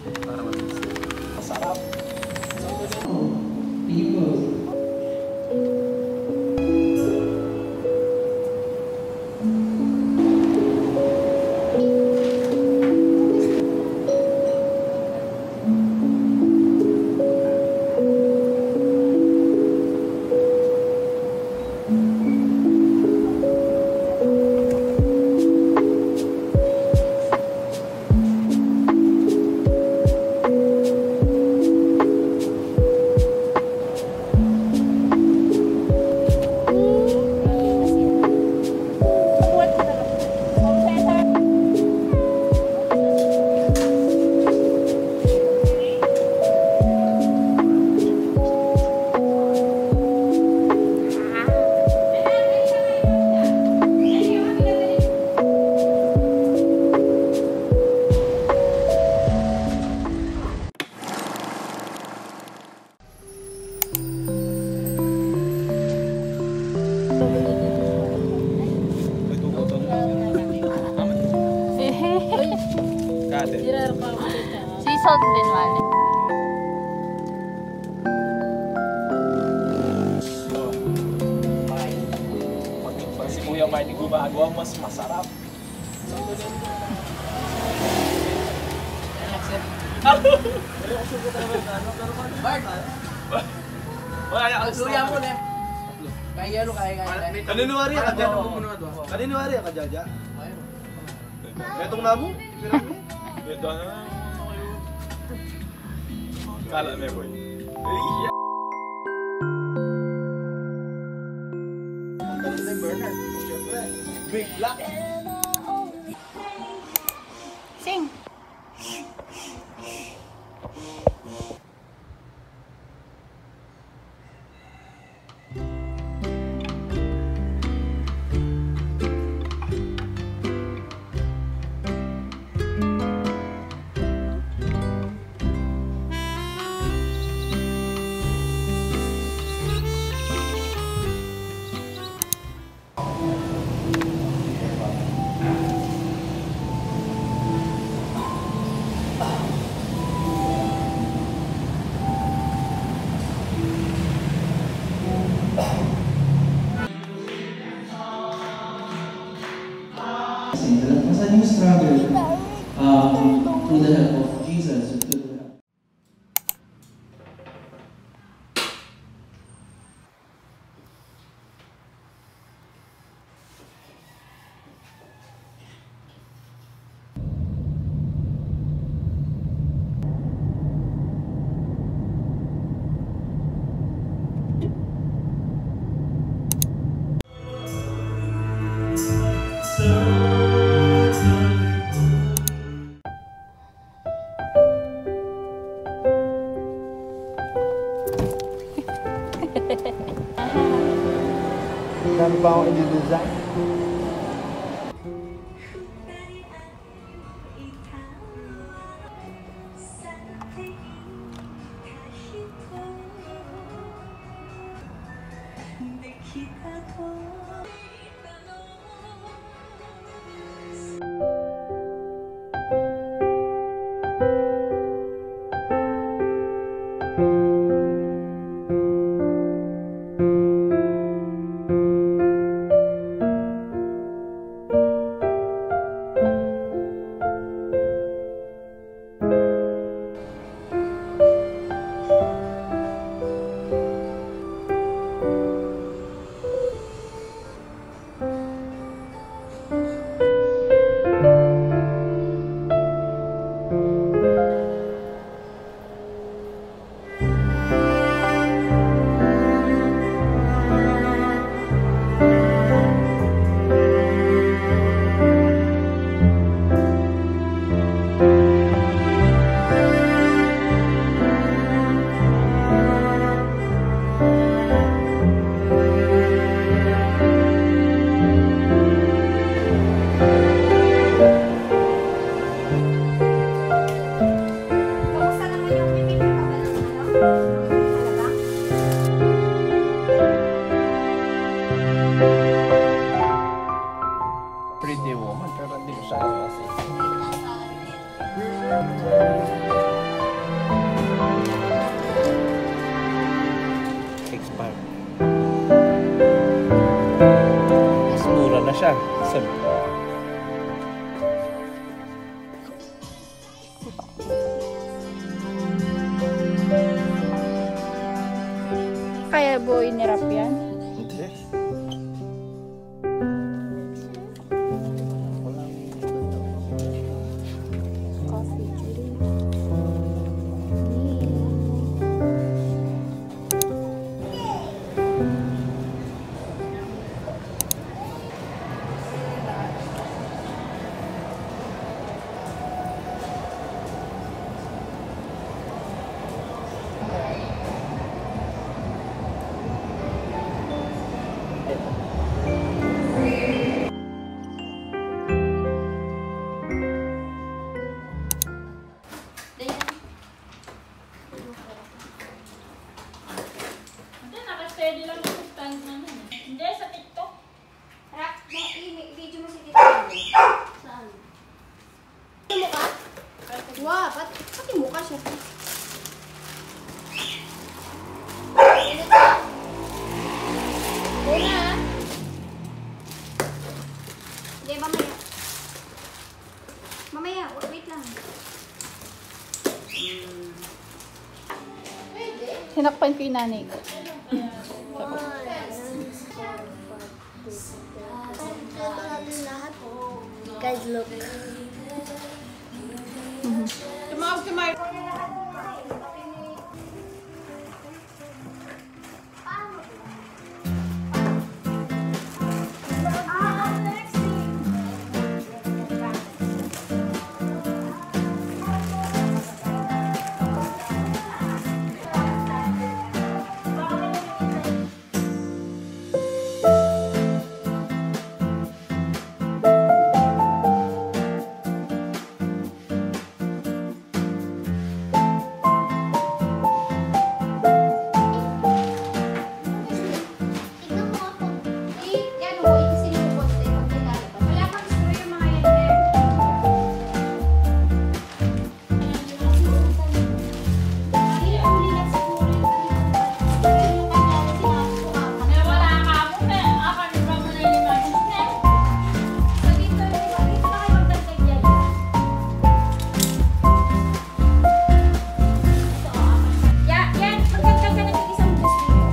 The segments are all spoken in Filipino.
Para mabilis. Masarap. People. Seasalt din wale. Pag si Kuya Marty gumagawa, mas masarap. Luya mo na. Kaya ano kaya. Kaniniwari ka dyan. Kaniniwari ka dyan. Metong na mo. Ito na. Kala me boy. Burner. Siyempre. Big black. Sing. As a new struggle through the help of Jesus. Ano ba akong i-design? Saan? Kaya boy nirap yan? Hindi. Coffee drink. Hindi, naka-steady lang yung stand namin. Hindi, sa TikTok. Video mo si Tita. Saan? Pati mukha? Wow, pati mukha siya. Una. Hindi, mamaya. Mamaya, wait lang. Sinakpan ko yung nanay ko. Guys, look. Tumawag si Mark. Tignan mo ako. Yan o, kasi nilipot ko yung pagkagali pa. Wala kang screw yung mga yan there. Hindi ang huli lang siguro yung kanya sinasok ka. May wala ka mo, pero ako ba mo na yung images na? So, dito na kayo magdagdag yan. Yan, magdagdag ka ng isang juice dito.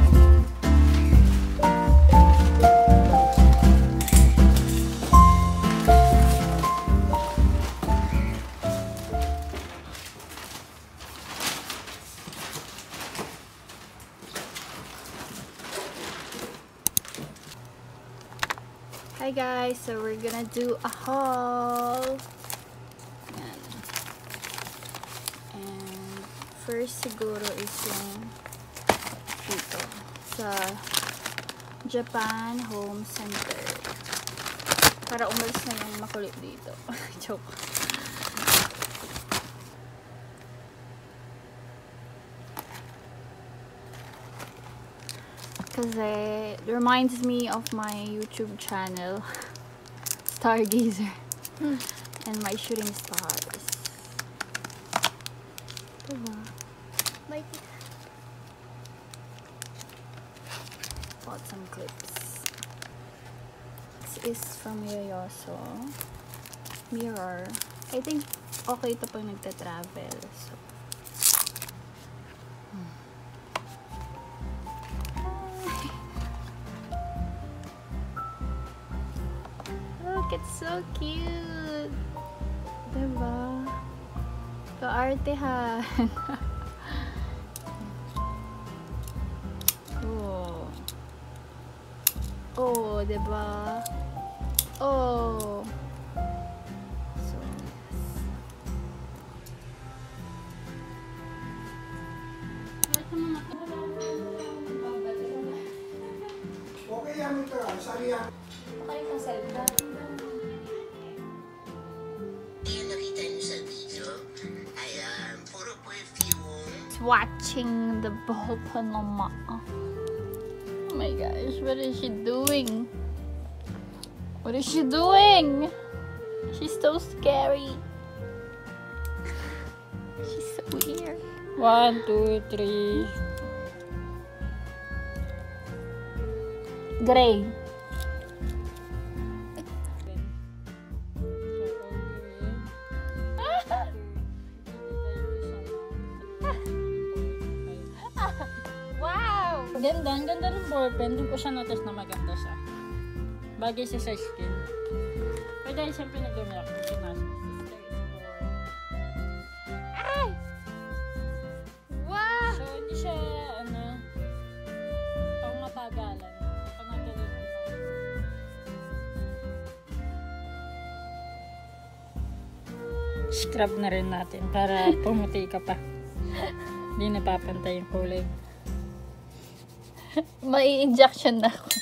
Hi guys, so we're gonna do a haul. Yan. And first siguro is yung dito sa Japan Home Center. Para umalis na yung makulit dito. Joke. Kasi it reminds me of my YouTube channel, Stargazer, and my ShootingStars. Diba? Bought some clips. This is from Yoyoso. Mirror. I think okay ito pag nagta-travel. So, look, it's so cute. Diba? Kaartehan. Oh. Oh, diba? Oh. So nice. Okay kang salita. Yung nakita niyo sa video, ayan, puro perfume. It's watching the ball panoma. Oh my gosh, what is she doing? What is she doing? She's so scary. She's so weird. 1, 2, 3. Gray. Ganda, ang ganda ng ballpen. Doon ko siya notice na maganda siya. Bagay siya sa skin. Pero dahil siyempre nag-gumi ako ng pinasok. Ay! Wow! So, hindi siya, pang matagalan. Panagalan mo. Scrub na rin natin para pumuti ka pa. Hindi napapantay yung kulay. May injection na ako.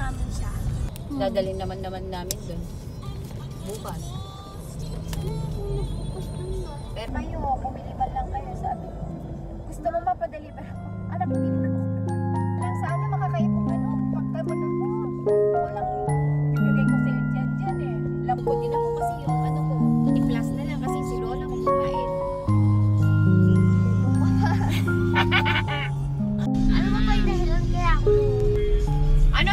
namin siya. Dadalhin naman namin doon. Bukas. Pero kayo, bumili man lang kayo, sabi ko. Gusto mo mapadeliver ako? Anak, hindi na ako. Alam, sana makakaipong pagkamot ako. Walang bibigay ko sa'yo dyan eh. Lambot din ako kasi yung ko. I-plus na lang kasi si Lola kung kumain. Ano ba ba yung dahilan kaya ako? Ano?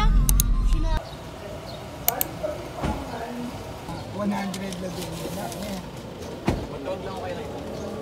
100 lang din. Matawag lang ako kayo lang.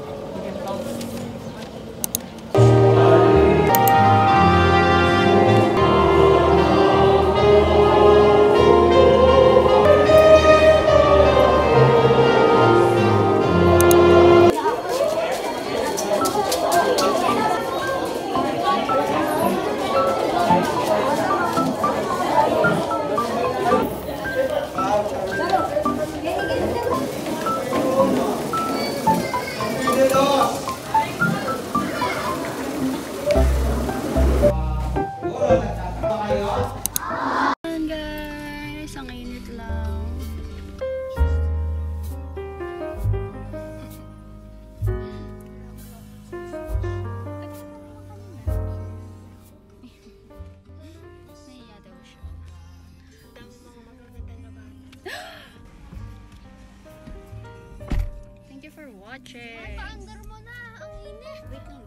Ayan guys, ang init lang. Nahiya daw siya. Thank you for watching. Paandar mo na, ang init. Wait lang